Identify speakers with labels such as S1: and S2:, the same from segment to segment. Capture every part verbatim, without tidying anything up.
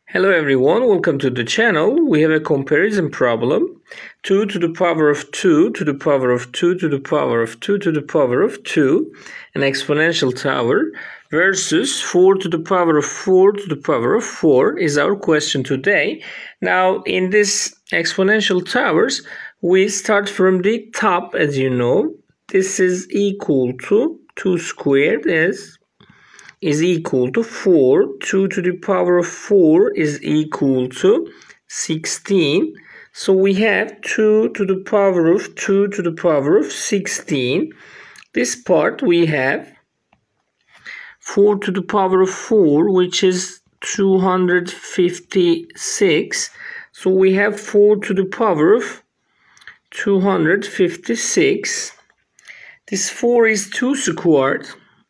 S1: Hello everyone, welcome to the channel. We have a comparison problem. two to the power of two to the power of two to the power of two to the power of two, an exponential tower, versus four to the power of four to the power of four is our question today. Now in this exponential towers, we start from the top. As you know, this is equal to two squared is is equal to four. two to the power of four is equal to sixteen. So we have two to the power of two to the power of sixteen. This part we have four to the power of four, which is two hundred fifty-six. So we have four to the power of two hundred fifty-six. This four is two squared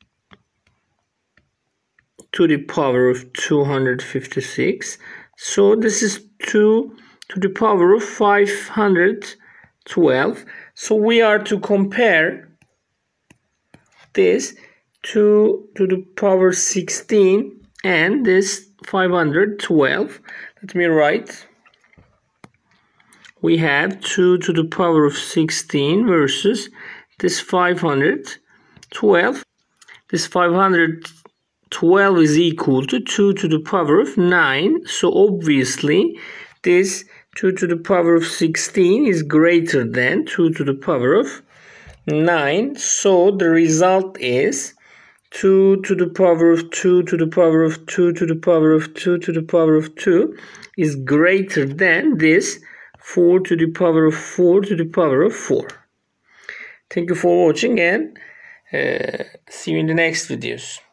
S1: to the power of two hundred fifty-six. So this is two to the power of five hundred twelve. So we are to compare this two to the power sixteen and this five hundred twelve. Let me write. We have two to the power of sixteen versus this five hundred twelve. This five hundred twelve is equal to two to the power of nine. So obviously this two to the power of sixteen is greater than two to the power of nine. So the result is two to the power of two to the power of two to the power of two to the power of two is greater than this four to the power of four to the power of four. Thank you for watching and uh, see you in the next videos.